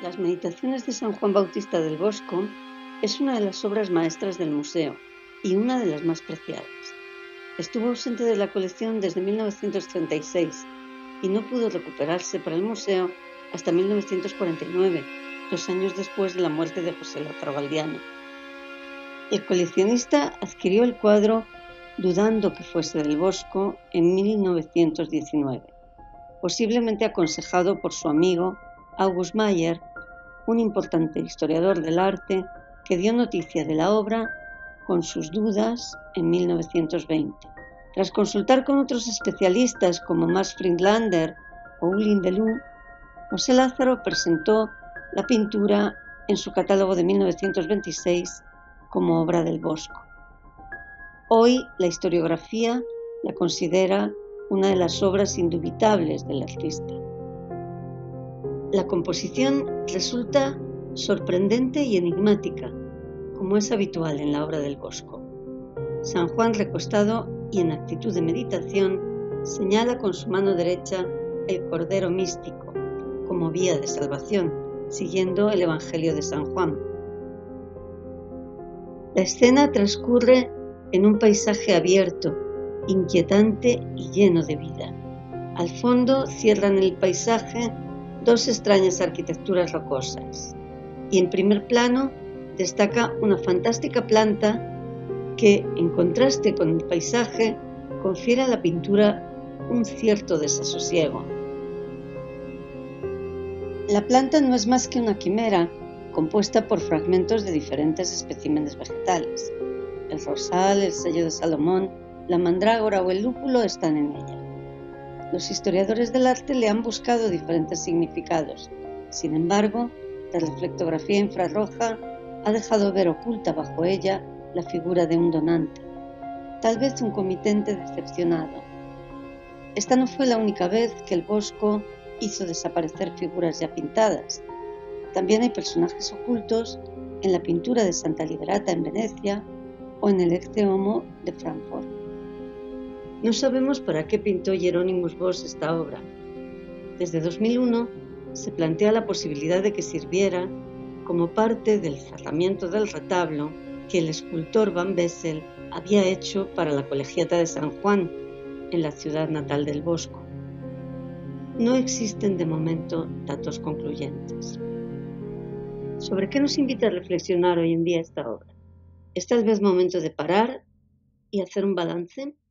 Las Meditaciones de San Juan Bautista del Bosco es una de las obras maestras del museo y una de las más preciadas. Estuvo ausente de la colección desde 1936 y no pudo recuperarse para el museo hasta 1949, 2 años después de la muerte de José Lázaro Galdiano. El coleccionista adquirió el cuadro dudando que fuese del Bosco en 1919, posiblemente aconsejado por su amigo August Mayer, un importante historiador del arte que dio noticia de la obra con sus dudas en 1920. Tras consultar con otros especialistas como Max Friedlander o Uli Deleuze, José Lázaro presentó la pintura en su catálogo de 1926 como obra del Bosco. Hoy la historiografía la considera una de las obras indubitables del artista. La composición resulta sorprendente y enigmática, como es habitual en la obra del Bosco. San Juan, recostado y en actitud de meditación, señala con su mano derecha el Cordero místico como vía de salvación, siguiendo el Evangelio de San Juan. La escena transcurre en un paisaje abierto, inquietante y lleno de vida. Al fondo cierran el paisaje dos extrañas arquitecturas rocosas, y en primer plano destaca una fantástica planta que, en contraste con el paisaje, confiere a la pintura un cierto desasosiego. La planta no es más que una quimera compuesta por fragmentos de diferentes especímenes vegetales. El rosal, el sello de Salomón, la mandrágora o el lúpulo están en ella. Los historiadores del arte le han buscado diferentes significados. Sin embargo, la reflectografía infrarroja ha dejado ver oculta bajo ella la figura de un donante, tal vez un comitente decepcionado. Esta no fue la única vez que el Bosco hizo desaparecer figuras ya pintadas. También hay personajes ocultos en la pintura de Santa Liberata en Venecia o en el Ecce Homo de Frankfurt. No sabemos para qué pintó Hieronymus Bosch esta obra. Desde 2001 se plantea la posibilidad de que sirviera como parte del cerramiento del retablo que el escultor Van Bessel había hecho para la Colegiata de San Juan, en la ciudad natal del Bosco. No existen de momento datos concluyentes. ¿Sobre qué nos invita a reflexionar hoy en día esta obra? ¿Es tal vez momento de parar y hacer un balance?